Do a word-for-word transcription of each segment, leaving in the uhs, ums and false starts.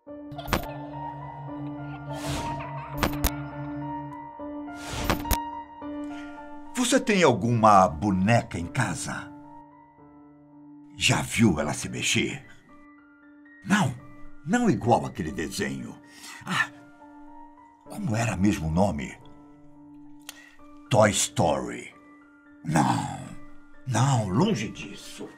Você tem alguma boneca em casa? Já viu ela se mexer? Não, não igual aquele desenho. Ah, como era mesmo o nome? Toy Story. Não, não, longe disso.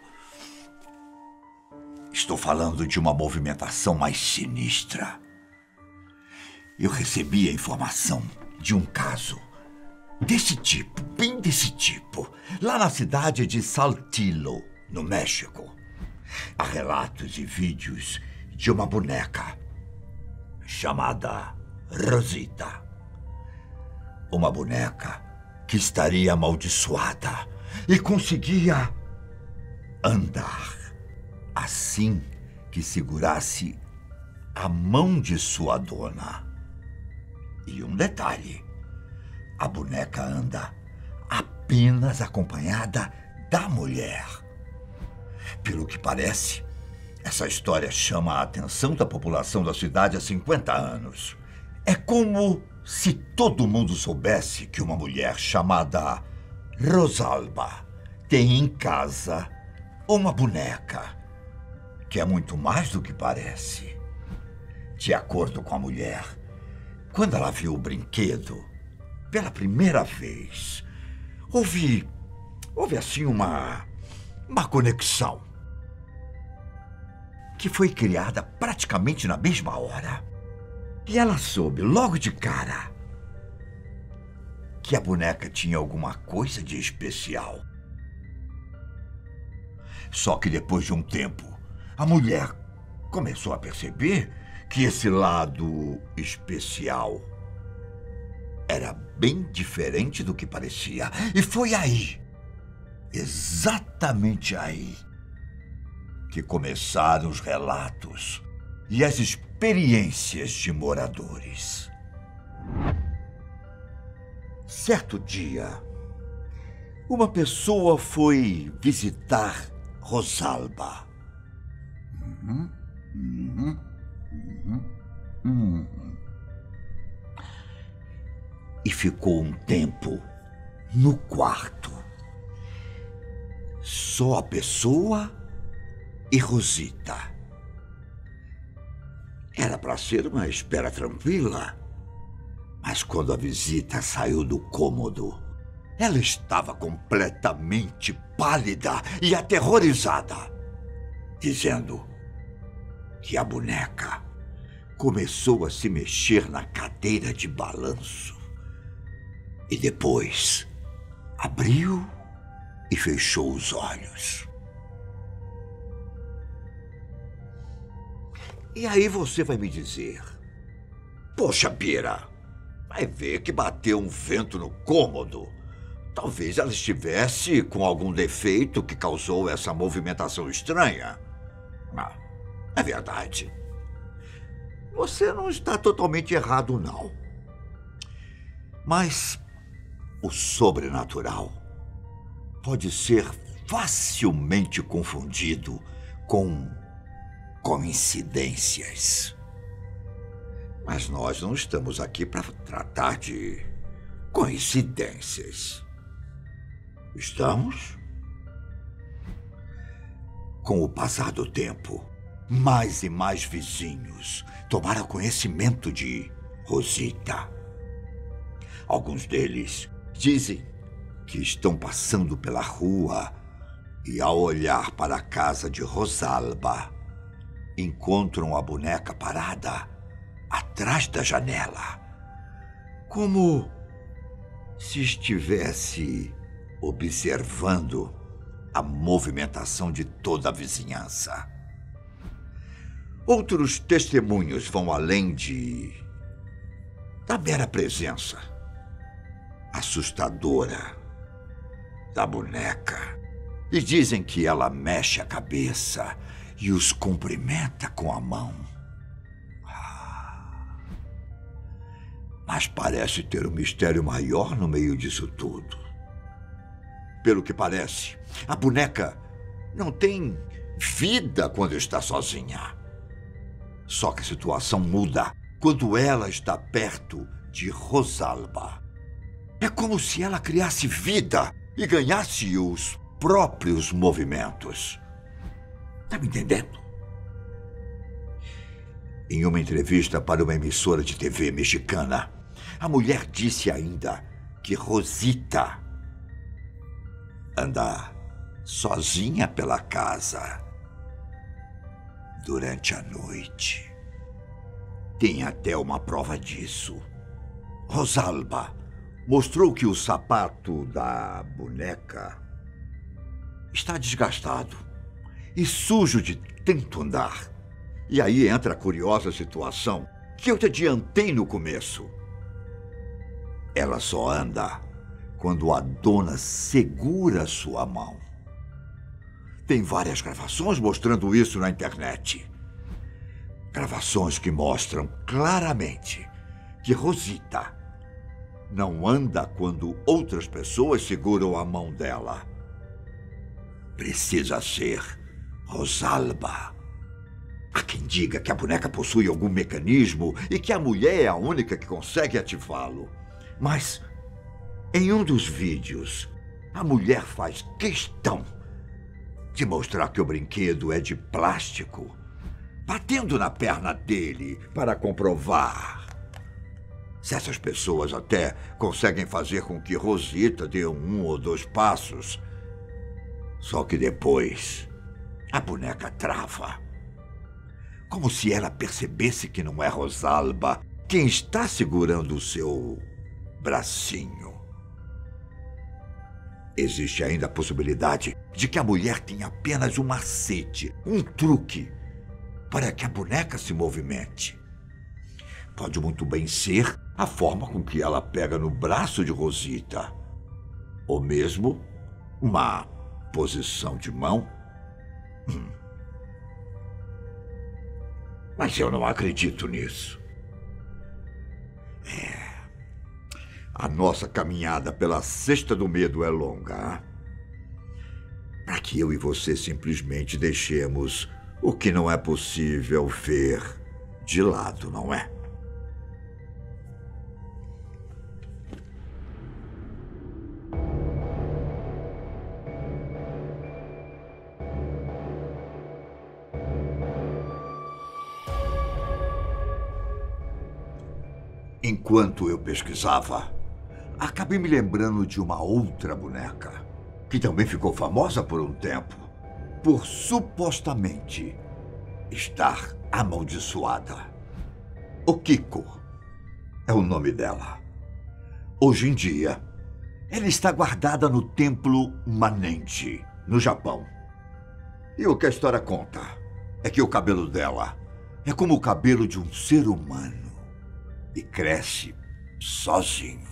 Estou falando de uma movimentação mais sinistra. Eu recebi a informação de um caso desse tipo, bem desse tipo, lá na cidade de Saltillo, no México. Há relatos e vídeos de uma boneca chamada Rosita. Uma boneca que estaria amaldiçoada e conseguia andar assim que segurasse a mão de sua dona. E um detalhe: a boneca anda apenas acompanhada da mulher. Pelo que parece, essa história chama a atenção da população da cidade há cinquenta anos. É como se todo mundo soubesse que uma mulher chamada Rosalba tem em casa uma boneca que é muito mais do que parece. De acordo com a mulher, quando ela viu o brinquedo pela primeira vez, houve, houve assim uma, uma conexão que foi criada praticamente na mesma hora. E ela soube logo de cara que a boneca tinha alguma coisa de especial. Só que depois de um tempo, a mulher começou a perceber que esse lado especial era bem diferente do que parecia. E foi aí, exatamente aí, que começaram os relatos e as experiências de moradores. Certo dia, uma pessoa foi visitar Rosalba. Uhum, uhum, uhum, uhum. E ficou um tempo no quarto. Só a pessoa e Rosita. Era para ser uma espera tranquila, mas quando a visita saiu do cômodo, ela estava completamente pálida e aterrorizada, dizendo que a boneca começou a se mexer na cadeira de balanço e depois abriu e fechou os olhos. E aí você vai me dizer: poxa, Pira, vai ver que bateu um vento no cômodo. Talvez ela estivesse com algum defeito que causou essa movimentação estranha. Ah, é verdade. Você não está totalmente errado, não. Mas o sobrenatural pode ser facilmente confundido com coincidências. Mas nós não estamos aqui para tratar de coincidências. Estamos? Com o passar do tempo, mais e mais vizinhos tomaram conhecimento de Rosita. Alguns deles dizem que estão passando pela rua e, ao olhar para a casa de Rosalba, encontram a boneca parada atrás da janela, como se estivesse observando a movimentação de toda a vizinhança. Outros testemunhos vão além de da mera presença assustadora da boneca e dizem que ela mexe a cabeça e os cumprimenta com a mão. Mas parece ter um mistério maior no meio disso tudo. Pelo que parece, a boneca não tem vida quando está sozinha. Só que a situação muda quando ela está perto de Rosalba. É como se ela criasse vida e ganhasse os próprios movimentos. Tá me entendendo? Em uma entrevista para uma emissora de T V mexicana, a mulher disse ainda que Rosita anda sozinha pela casa durante a noite. Tem até uma prova disso. Rosalba mostrou que o sapato da boneca está desgastado e sujo de tanto andar. E aí entra a curiosa situação que eu te adiantei no começo. Ela só anda quando a dona segura sua mão. Tem várias gravações mostrando isso na internet. Gravações que mostram claramente que Rosita não anda quando outras pessoas seguram a mão dela. Precisa ser Rosalba. Há quem diga que a boneca possui algum mecanismo e que a mulher é a única que consegue ativá-lo. Mas, em um dos vídeos, a mulher faz questão de mostrar que o brinquedo é de plástico, batendo na perna dele para comprovar. Certas pessoas até conseguem fazer com que Rosita dê um ou dois passos. Só que depois, a boneca trava. Como se ela percebesse que não é Rosalba quem está segurando o seu bracinho. Existe ainda a possibilidade de que a mulher tenha apenas um macete, um truque, para que a boneca se movimente. Pode muito bem ser a forma com que ela pega no braço de Rosita, ou mesmo uma posição de mão. Hum. Mas eu não acredito nisso. É. A nossa caminhada pela Cesta do Medo é longa. Para que eu e você simplesmente deixemos o que não é possível ver de lado, não é? Enquanto eu pesquisava, acabei me lembrando de uma outra boneca, que também ficou famosa por um tempo, por supostamente estar amaldiçoada. O Kiko é o nome dela. Hoje em dia, ela está guardada no templo Manente, no Japão. E o que a história conta é que o cabelo dela é como o cabelo de um ser humano e cresce sozinho.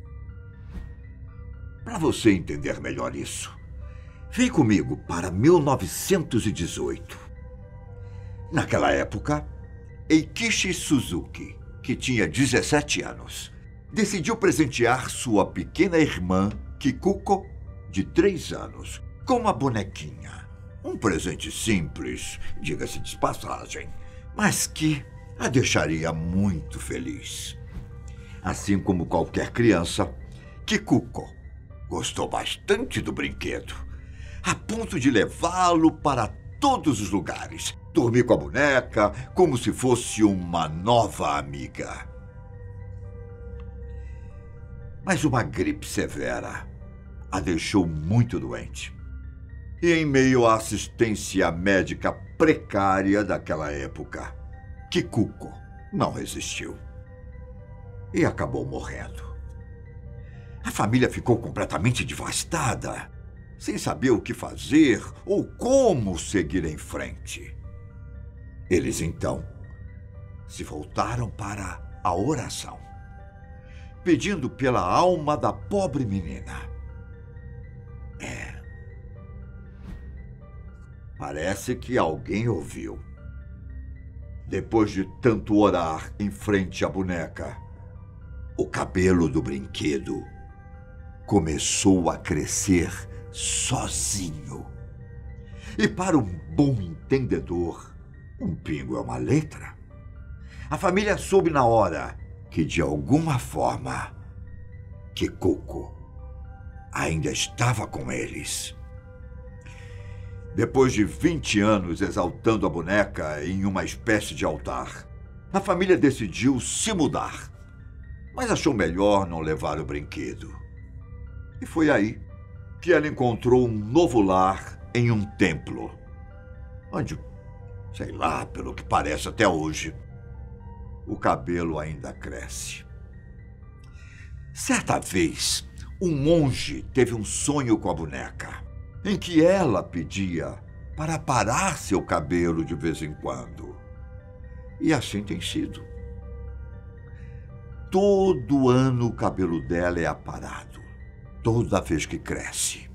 Para você entender melhor isso, vem comigo para mil novecentos e dezoito. Naquela época, Eikichi Suzuki, que tinha dezessete anos, decidiu presentear sua pequena irmã, Kikuko, de três anos, com uma bonequinha. Um presente simples, diga-se de passagem, mas que a deixaria muito feliz. Assim como qualquer criança, Kikuko gostou bastante do brinquedo, a ponto de levá-lo para todos os lugares, dormir com a boneca como se fosse uma nova amiga. Mas uma gripe severa a deixou muito doente. E em meio à assistência médica precária daquela época, Kikuko não resistiu e acabou morrendo. A família ficou completamente devastada, sem saber o que fazer ou como seguir em frente. Eles, então, se voltaram para a oração, pedindo pela alma da pobre menina. É. Parece que alguém ouviu. Depois de tanto orar em frente à boneca, o cabelo do brinquedo começou a crescer sozinho. E para um bom entendedor, um pingo é uma letra. A família soube na hora que, de alguma forma, Kikuko ainda estava com eles. Depois de vinte anos exaltando a boneca em uma espécie de altar, a família decidiu se mudar, mas achou melhor não levar o brinquedo. E foi aí que ela encontrou um novo lar em um templo, onde, sei lá, pelo que parece até hoje, o cabelo ainda cresce. Certa vez, um monge teve um sonho com a boneca, em que ela pedia para parar seu cabelo de vez em quando. E assim tem sido. Todo ano o cabelo dela é aparado, toda vez que cresce.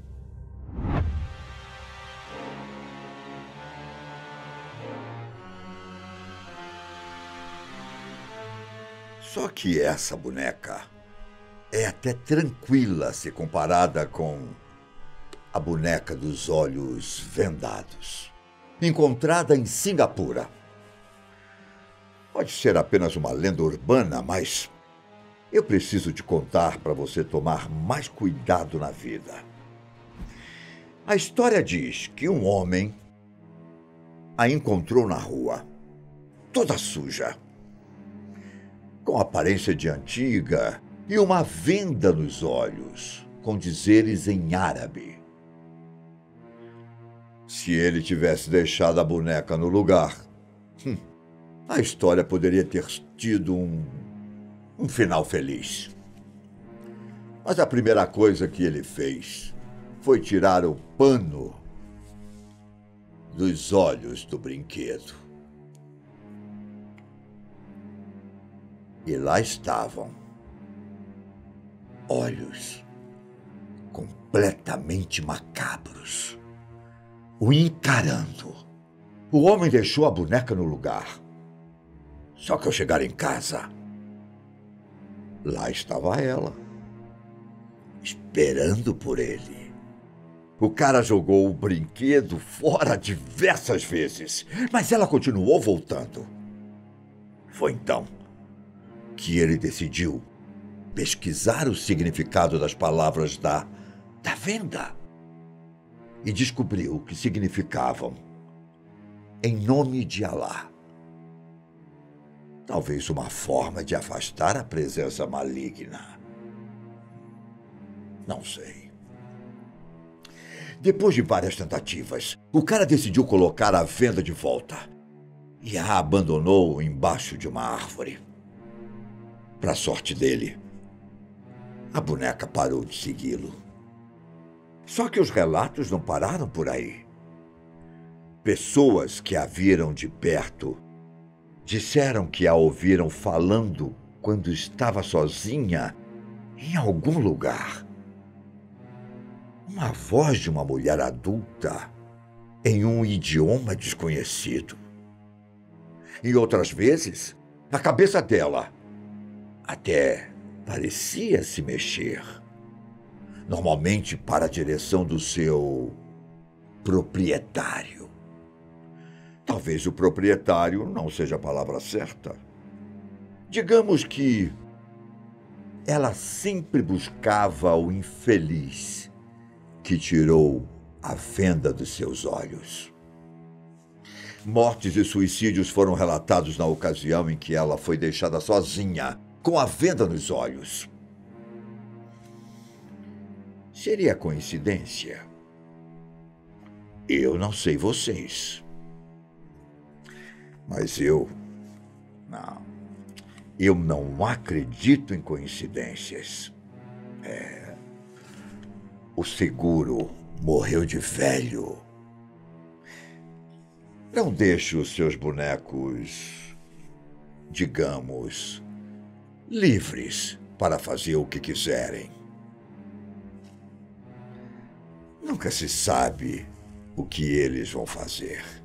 Só que essa boneca é até tranquila se comparada com a boneca dos olhos vendados, encontrada em Singapura. Pode ser apenas uma lenda urbana, mas eu preciso te contar para você tomar mais cuidado na vida. A história diz que um homem a encontrou na rua, toda suja, com aparência de antiga e uma venda nos olhos, com dizeres em árabe. Se ele tivesse deixado a boneca no lugar, hum, a história poderia ter tido um, um final feliz. Mas a primeira coisa que ele fez foi tirar o pano dos olhos do brinquedo. E lá estavam olhos completamente macabros, o encarando. O homem deixou a boneca no lugar. Só que ao chegar em casa, lá estava ela, esperando por ele. O cara jogou o brinquedo fora diversas vezes, mas ela continuou voltando. Foi então que ele decidiu pesquisar o significado das palavras da, da venda e descobriu que significavam em nome de Alá. Talvez uma forma de afastar a presença maligna. Não sei. Depois de várias tentativas, o cara decidiu colocar a venda de volta e a abandonou embaixo de uma árvore. Para sorte dele, a boneca parou de segui-lo. Só que os relatos não pararam por aí. Pessoas que a viram de perto disseram que a ouviram falando quando estava sozinha em algum lugar. Uma voz de uma mulher adulta em um idioma desconhecido. E outras vezes, a cabeça dela até parecia se mexer, normalmente para a direção do seu proprietário. Talvez o proprietário não seja a palavra certa. Digamos que ela sempre buscava o infeliz que tirou a venda dos seus olhos. Mortes e suicídios foram relatados na ocasião em que ela foi deixada sozinha, com a venda nos olhos. Seria coincidência? Eu não sei vocês. Mas eu... Não. Eu não acredito em coincidências. É... O seguro morreu de velho. Não deixe os seus bonecos, digamos, livres para fazer o que quiserem. Nunca se sabe o que eles vão fazer.